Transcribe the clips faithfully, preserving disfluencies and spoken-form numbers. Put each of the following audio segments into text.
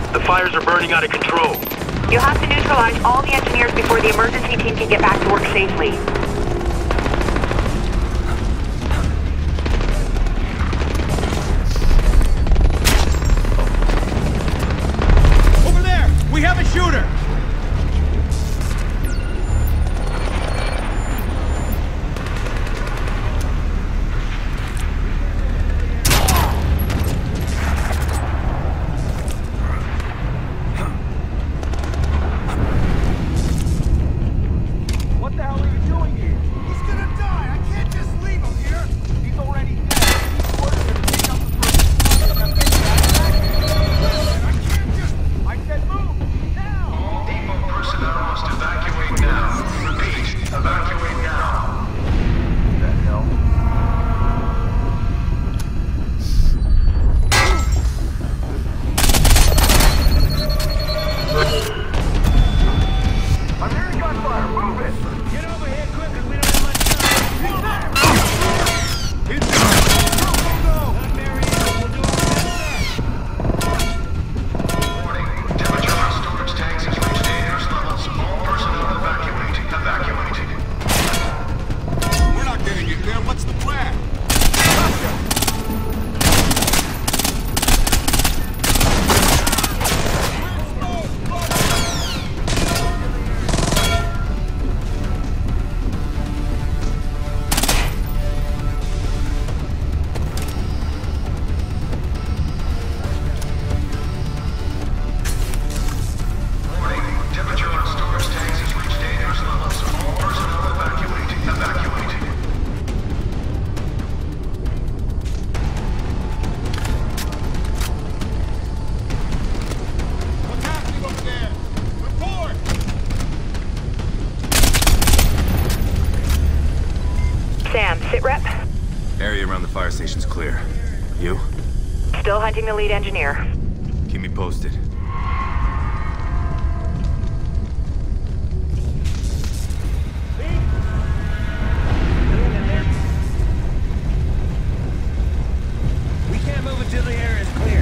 The fires are burning out of control. You'll have to neutralize all the engineers before the emergency team can get back to work safely. Over there! We have a shooter! Station's clear. You? Still hunting the lead engineer. Keep me posted. We can't move until the area is clear.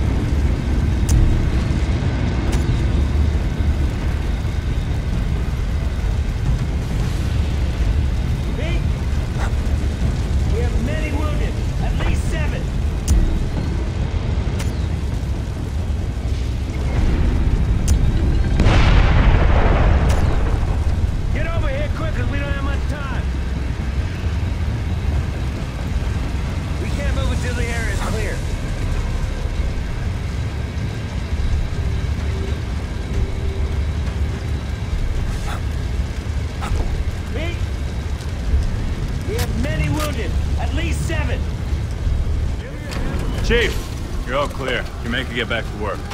Chief, you're all clear. You make it get back to work.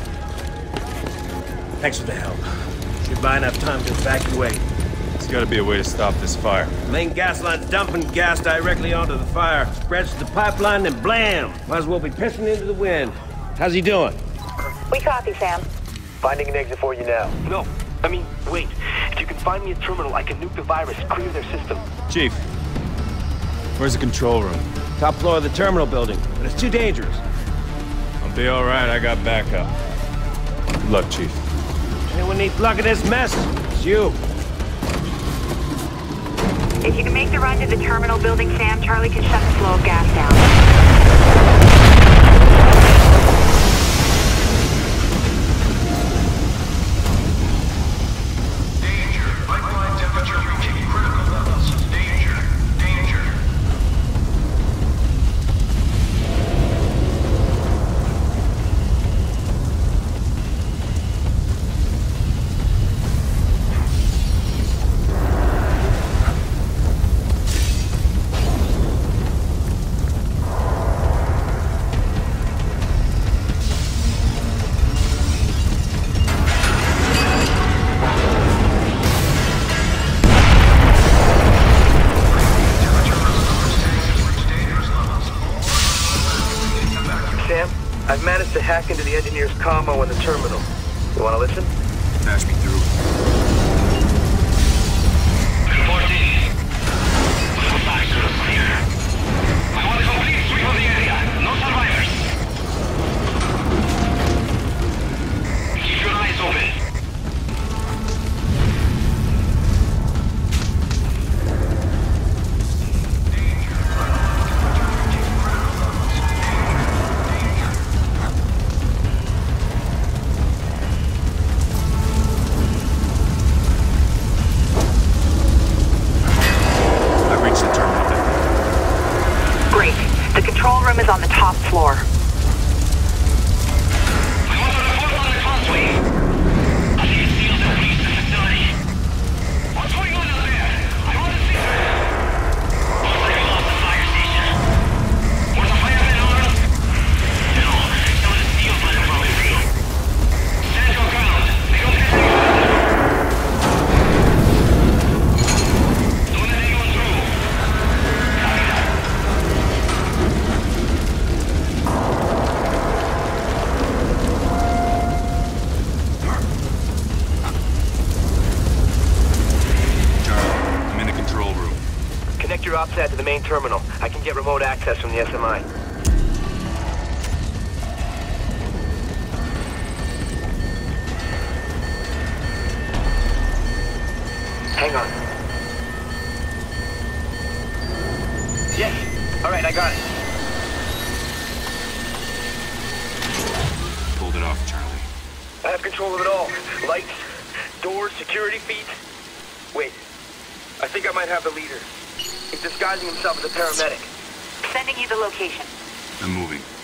Thanks for the help. Should buy enough time to evacuate. There's gotta be a way to stop this fire. Main gas line's dumping gas directly onto the fire. Spreads to the pipeline, then blam! Might as well be pissing into the wind. How's he doing? We copy, Sam. Finding an exit for you now. No, I mean, wait. If you can find me a terminal, I can nuke the virus, clear their system. Chief, where's the control room? Top floor of the terminal building, but it's too dangerous. I'll be all right. I got backup. Good luck, Chief. Anyone needs luck in this mess? It's you. If you can make the run to the terminal building, Sam, Charlie can shut the flow of gas down. I've managed to hack into the engineer's commo in the terminal. You wanna listen? Patch me through. fourteen. Back to the clear. I want a complete sweep of the area. No survivors. pad to the main terminal. I can get remote access from the S M I. Hang on. Yes. All right, I got it. Pulled it off, Charlie. I have control of it all. Lights, doors, security feeds. Wait. I think I might have the leader. He's disguising himself as a paramedic. Sending you the location. I'm moving.